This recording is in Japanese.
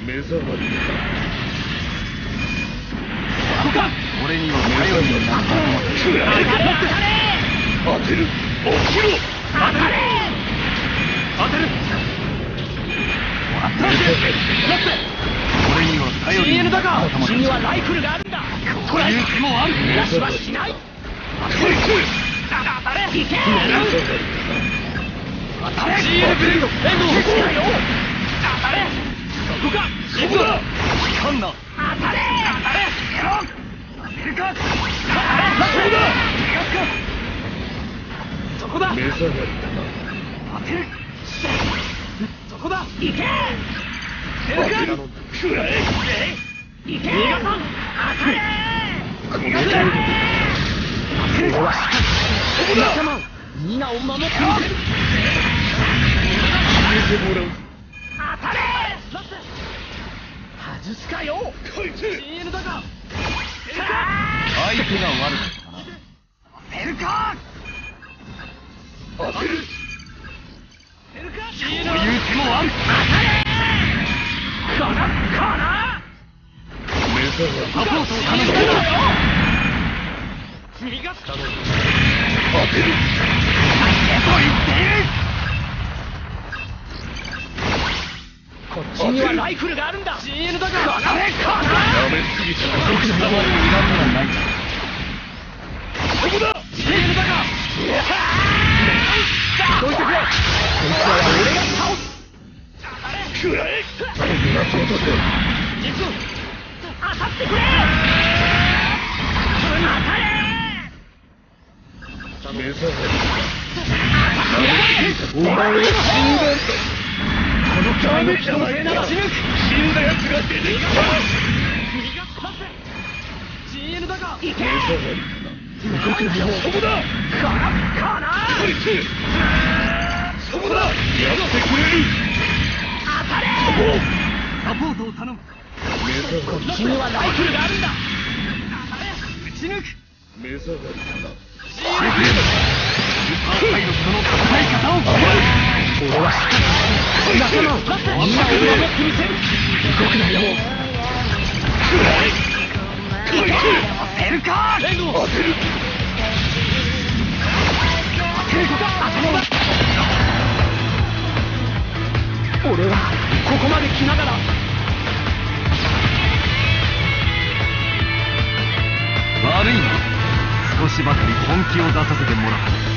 目障りだ。 俺には頼りになる。 当てる。起きろ。 当てる。もらった。俺には頼りになる。 君にはライフルがあるんだ。 こういう気もある。 逃がしはしない。当たれ。行け。当たれ。 ジールブレード。 当たれ。そこか。 そこだ。かんな。 当たれ。 当てるか。 そこだ。 目障りだな。 当てる。 そこだ。行け。 当てるのくらえ。 行け。逃がさん。当たれ。 この当てる。 そこだ。 皆を守ってみせる。 見てもらう。 当たれ。外すかよ。 こいつ。 CN だが。 相手が悪かったな。当てるか。 当てる。 そういう手もある。 この目障り。 サポートを頼む。 逃がす。 当てる。 こっちにはライフルがあるんだ。CN だが。 やめすぎた。 僕の名前を恨みはない。 そこだ。 CN だが。どいてくれ。こいつは俺が倒す。 くらえ。こんなことで。 実当たってくれ。当たれ。 目障り。 お前は死んだ。この巨大の人のせいなら死ぬ。 死んだ奴が出てきた。 CN だが。行け。 目障りだな。 動くなよ。 そこだ。 このこいつ。そこだ。やってくれる。 当たれ。 サポートを頼む。 目障り。 こっちにはライフルがあるんだ。 撃ち抜く。 目障りだな。 スーパーパイロットの戦い方を。 俺は仲間をみんなを守ってみせる。動くなよ。 こいつ。 当てるか。 当てる。 当てること頭だ。俺はここまで来ながら。 悪いな。少しばかり本気を出させてもらった。